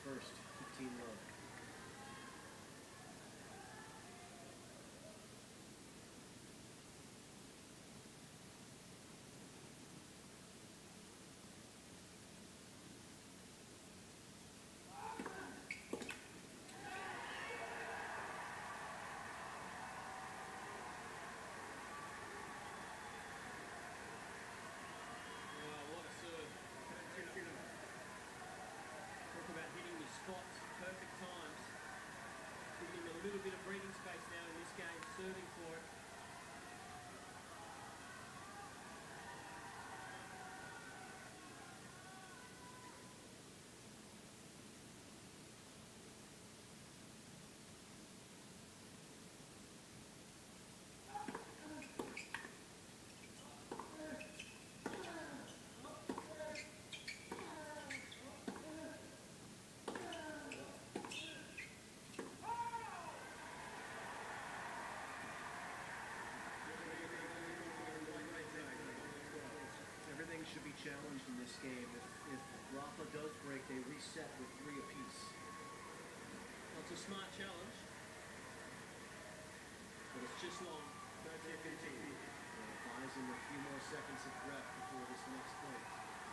first, 15 love. Spots, perfect times. Giving him a little bit of breathing space now in this game, serving for it. Should be challenged in this game. If Rafa does break, they reset with 3 apiece. Well, it's a smart challenge, but it's just long. Buys him a few more seconds of breath before this next point.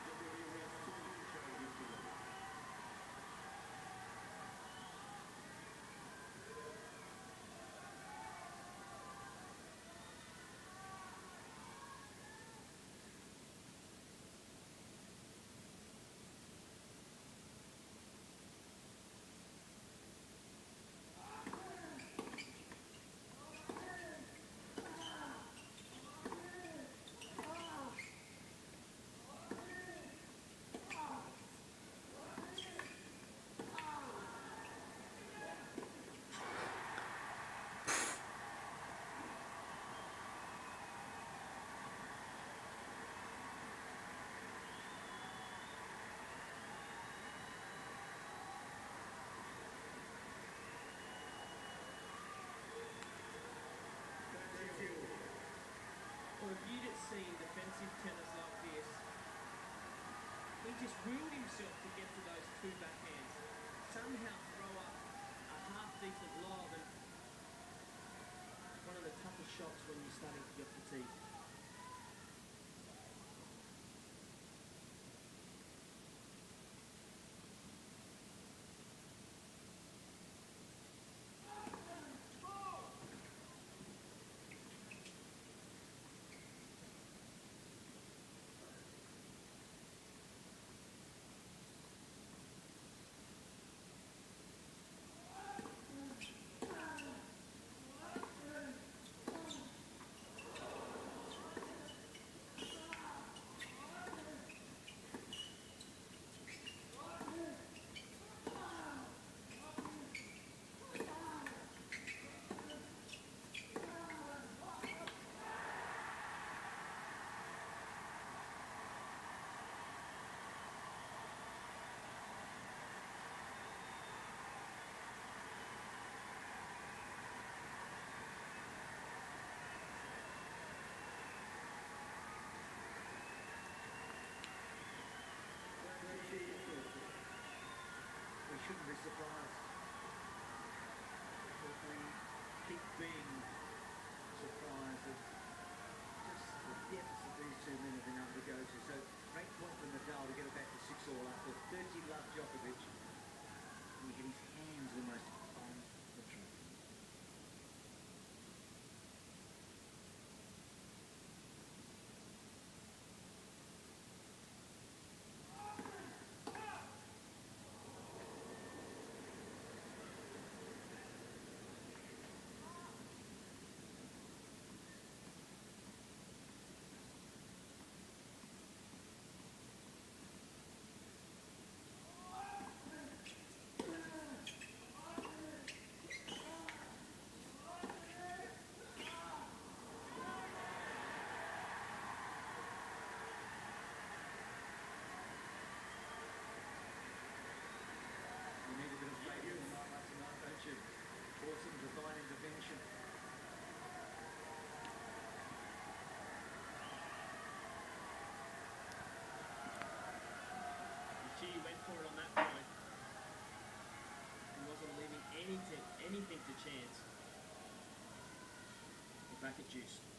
Well, if you'd seen defensive tennis like this, he just willed himself to get to those 2 backhands. Somehow throw up a half-decent lob, and one of the toughest shots when you're starting to get fatigued. Shouldn't be surprised if we keep being surprised at just the depths that these 2 men have been able to go to. So great point for Nadal to get it back to 6 all after 30 love Djokovic. And he hit his hands almost on the trophy. racket juice.